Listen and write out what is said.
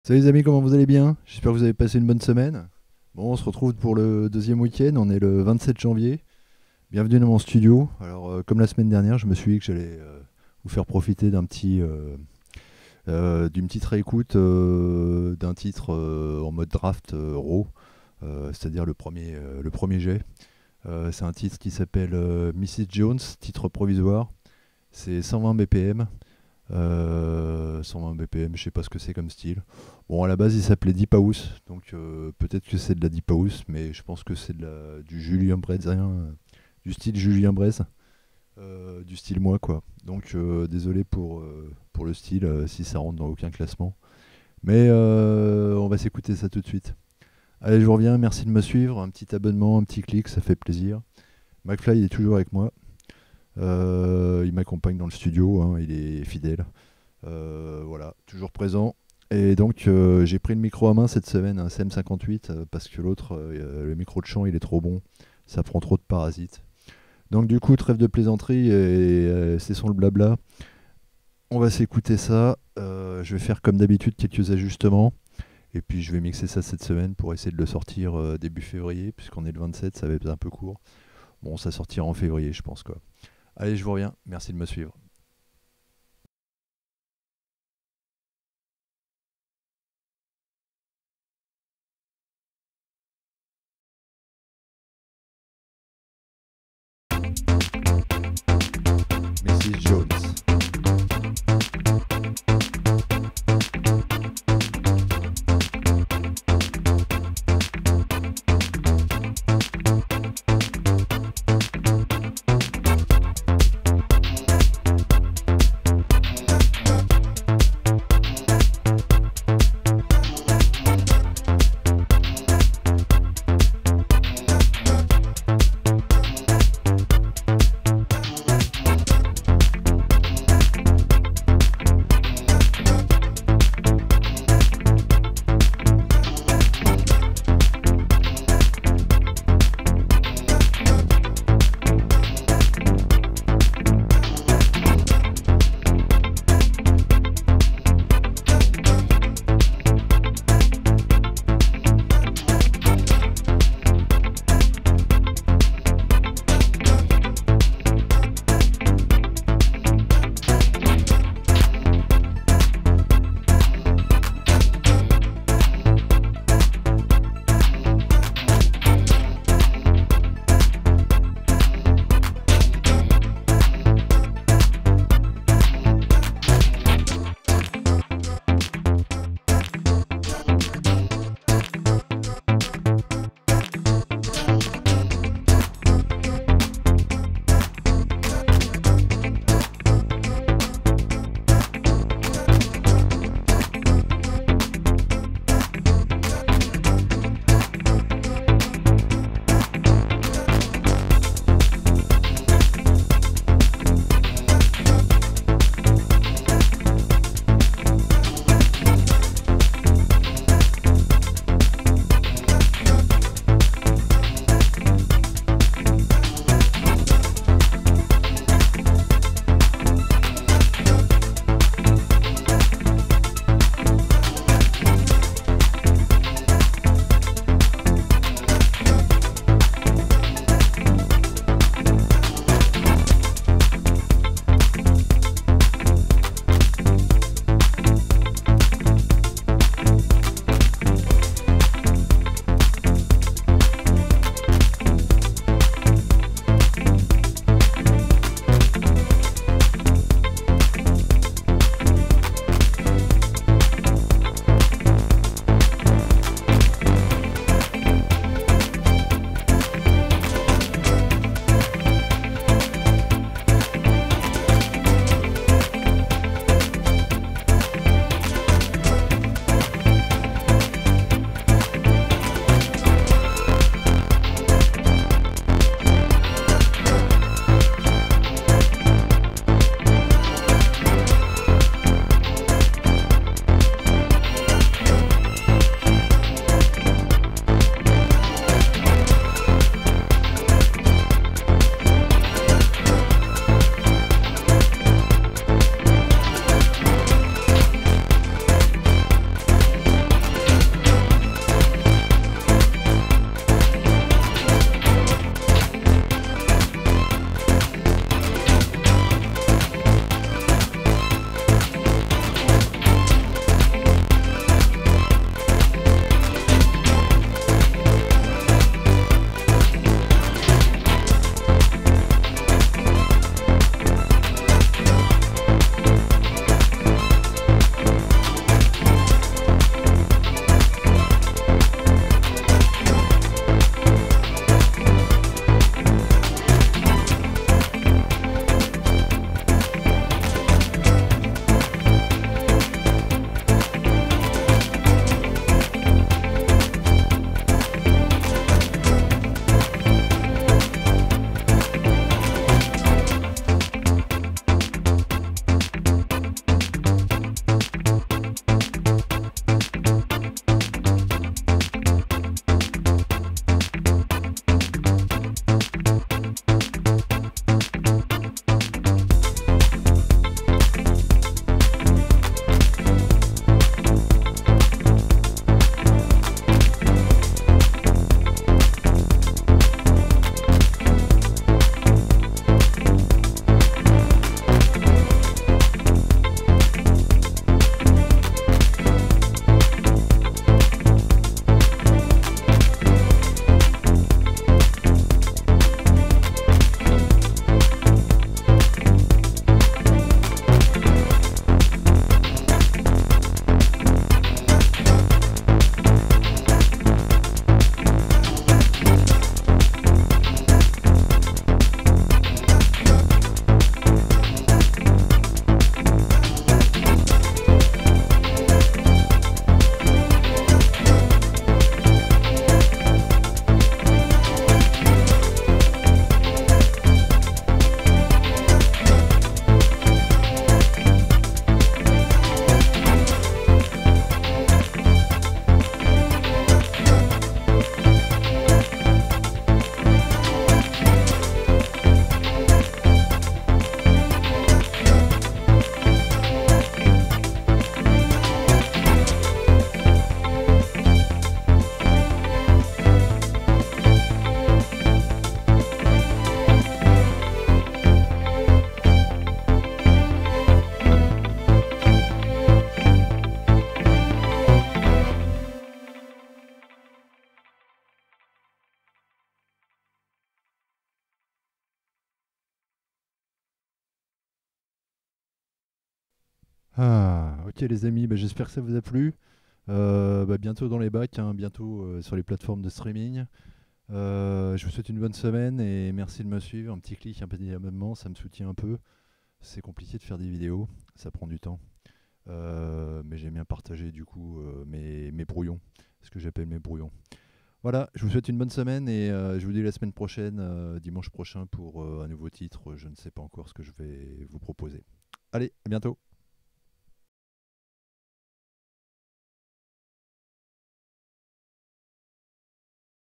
Salut les amis, comment vous allez bien? J'espère que vous avez passé une bonne semaine. Bon, on se retrouve pour le deuxième week-end, on est le 27 janvier. Bienvenue dans mon studio. Alors, comme la semaine dernière, je me suis dit que j'allais vous faire profiter d'une petite réécoute d'un titre en mode draft raw, c'est-à-dire le premier jet. C'est un titre qui s'appelle Mrs. Jones, titre provisoire. C'est 120 BPM. 120 BPM, je sais pas ce que c'est comme style. Bon, à la base, il s'appelait Deep House, donc peut-être que c'est de la Deep House, mais je pense que c'est du Julien Brezien, du style Julien Brez, du style moi, quoi. Donc, désolé pour le style, si ça rentre dans aucun classement. Mais on va s'écouter ça tout de suite. Allez, je vous reviens, merci de me suivre. Un petit abonnement, un petit clic, ça fait plaisir. McFly est toujours avec moi. Il m'accompagne dans le studio, hein, il est fidèle. Voilà, toujours présent. Et donc j'ai pris le micro à main cette semaine, un CM58, parce que l'autre, le micro de chant, il est trop bon. Ça prend trop de parasites. Donc du coup, trêve de plaisanterie et cessons le blabla. On va s'écouter ça. Je vais faire comme d'habitude quelques ajustements. Et puis je vais mixer ça cette semaine pour essayer de le sortir début février, puisqu'on est le 27, ça va être un peu court. Bon, ça sortira en février, je pense, quoi. Allez, je vous reviens. Merci de me suivre. Mrs. Jones. Ah, ok les amis, bah, j'espère que ça vous a plu. Bah, bientôt dans les bacs, hein, bientôt sur les plateformes de streaming. Je vous souhaite une bonne semaine et merci de me suivre. Un petit clic, un petit abonnement, ça me soutient un peu. C'est compliqué de faire des vidéos, ça prend du temps. Mais j'aime bien partager du coup mes brouillons, ce que j'appelle mes brouillons. Voilà, je vous souhaite une bonne semaine et je vous dis la semaine prochaine, dimanche prochain, pour un nouveau titre. Je ne sais pas encore ce que je vais vous proposer. Allez, à bientôt.